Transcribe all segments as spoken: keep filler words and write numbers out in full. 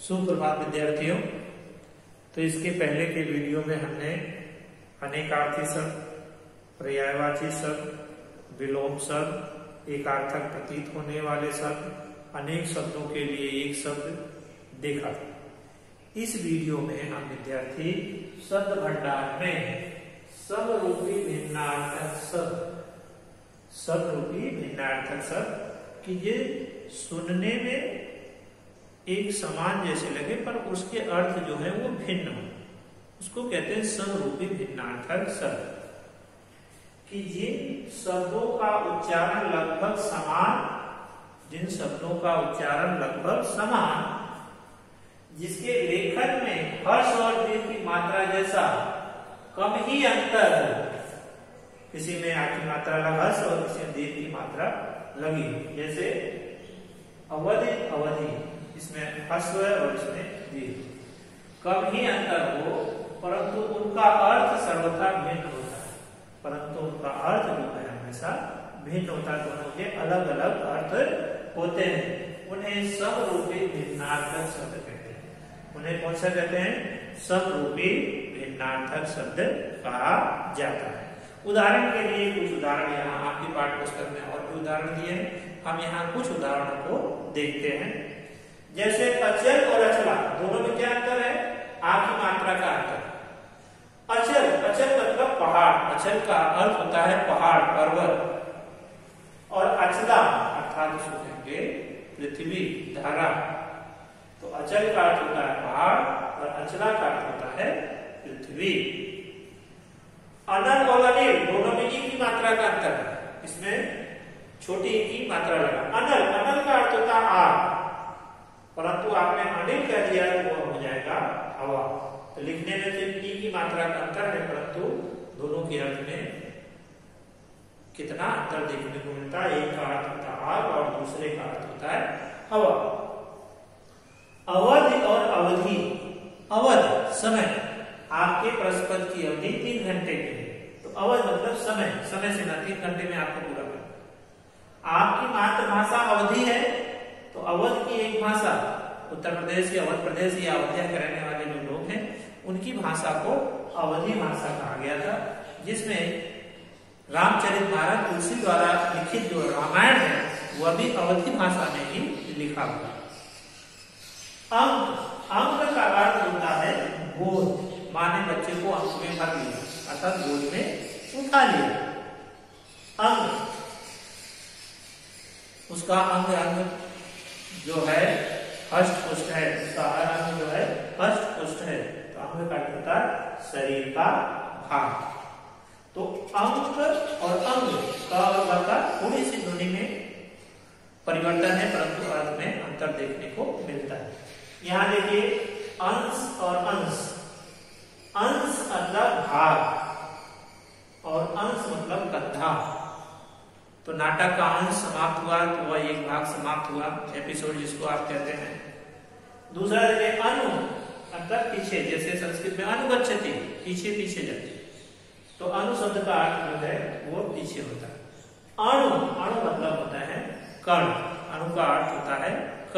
सुप्रभात विद्यार्थियों। तो इसके पहले के वीडियो में हमने अनेकार्थी शब्द, पर्यायवाची शब्द, विलोम शब्द, एकार्थक प्रतीत होने वाले शब्द, अनेक शब्दों के लिए एक शब्द देखा। इस वीडियो में हम विद्यार्थी शब्द भंडार में समरूपी भिन्नार्थक शब्द समरूपी भिन्नार्थक शब्द कि ये सुनने में एक समान जैसे लगे पर उसके अर्थ जो है वो भिन्न हो, उसको कहते हैं समरूपी भिन्नार्थक शब्द। कि जिन शब्दों का उच्चारण लगभग समान जिन शब्दों का उच्चारण लगभग समान जिसके लेखन में हर्ष और दीर्घ की मात्रा जैसा कम ही अंतर है, किसी में आ की मात्रा लगा हर्ष और किसी में दीर्घ की मात्रा लगी, जैसे अवधि अवधि इसमें हर्ष है और इसमें दीर्घ, कम ही अंतर हो परंतु उनका अर्थ सर्वथा भिन्न होता है परंतु उनका अर्थ जो है हमेशा भिन्न होता है। दोनों के अलग अलग अर्थ होते हैं, उन्हें समरूपी भिन्नार्थक शब्द कहते हैं। उन्हें कौन सा कहते हैं? समरूपी भिन्नार्थक शब्द कहा जाता है। उदाहरण के लिए कुछ उदाहरण यहाँ आपकी पाठ्य पुस्तक में और भी उदाहरण दिए हैं, हम यहाँ कुछ उदाहरणों को देखते हैं। जैसे अचल और अचला, दोनों में क्या अंतर है? आ की मात्रा का अंतर। अचल अचल मतलब पहाड़, अचल का अर्थ होता है पहाड़, पर्वत, और अचला अर्थात इसको कहेंगे पृथ्वी, धरा। तो अचल का अर्थ होता है पहाड़ और अचला का अर्थ होता है पृथ्वी। अनल और अनिल, दोनों में ई की मात्रा का अंतर है, इसमें छोटी ई की मात्रा लगा। अनल अनल का अर्थ होता है आग, परंतु आपने अनिल कह दिया तो वो हो जाएगा हवा। तो लिखने में सिर्फ ई की मात्रा का अंतर है परंतु दोनों के अर्थ में कितना अंतर देखने को मिलता है। एक का अर्थ होता है आग और दूसरे का अर्थ होता है हवा। अवधि और अवधि, अवधि समय, आपके प्रश्न पद की अवधि तीन घंटे की है तो अवधि मतलब समय, समय से ना तीन घंटे में आपको पूरा करना। आपकी मातृभाषा अवधि है तो अवध की एक भाषा, उत्तर प्रदेश या अवध प्रदेश या अवधिया के रहने वाले जो लोग हैं उनकी भाषा को अवधि भाषा कहा गया था, जिसमें रामचरितमानस तुलसी द्वारा लिखित जो रामायण है वह भी अवधि भाषा में ही लिखा हुआ। अंक, अंक का अर्थ होता है गोद, माँ ने बच्चे को अंक में भर लिया अर्थात गोद में उठा लिया। अंग, उसका अंग अंग जो है हष्ट पुष्ट है, उसका अंग जो है हष्ट पुष्ट है, तो अंग का अर्थ होता है शरीर का भाग। तो अंक और अंग का और का थोड़ी सी ध्वनि में परिवर्तन है परंतु अर्थ में अंतर देखने को मिलता है। यहाँ देखिए अंश और अंश, अंश मतलब भाग और अंश मतलब गद्दा। तो नाटक का अंश समाप्त हुआ तो वह एक भाग समाप्त हुआ, एपिसोड जिसको आप कहते हैं। दूसरा देखिए अनु मतलब पीछे, जैसे संस्कृत में अनुगच्छति, पीछे पीछे जाते, तो अनु शब्द का अर्थ जो है वो पीछे होता है। अणु, अणु मतलब होता है कण, अणु का अर्थ होता है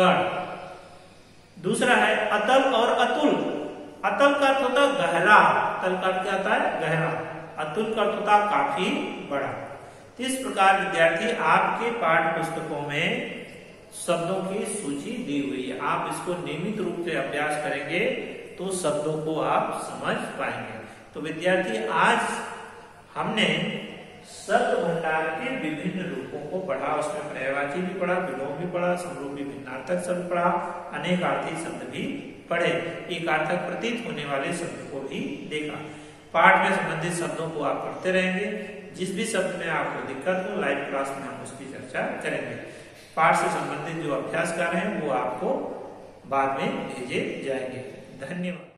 कण। दूसरा है अतल और अतुल, अतल का अर्थ होता है गहरा, अतल का अर्थ क्या होता है गहरा, अतुल का अर्थ होता है काफी बड़ा। इस प्रकार विद्यार्थी आपके पाठ्य पुस्तकों में शब्दों की सूची दी हुई है, आप इसको नियमित रूप से अभ्यास करेंगे तो शब्दों को आप समझ पाएंगे। तो विद्यार्थी आज हमने शब्द भंडार के विभिन्न रूपों को पढ़ा, उसमें पर्यायवाची भी पढ़ा, विलोम भी पढ़ा, समरूपी भिन्नार्थक शब्द पढ़ा, अनेकार्थी शब्द भी पढ़े, एकार्थक प्रतीत होने वाले शब्द को भी देखा। पाठ में संबंधित शब्दों को आप पढ़ते रहेंगे, जिस भी शब्द में आपको दिक्कत हो लाइव क्लास में हम उसकी चर्चा करेंगे। पाठ से संबंधित जो अभ्यास कार्य हैं वो आपको बाद में भेजे जाएंगे। धन्यवाद।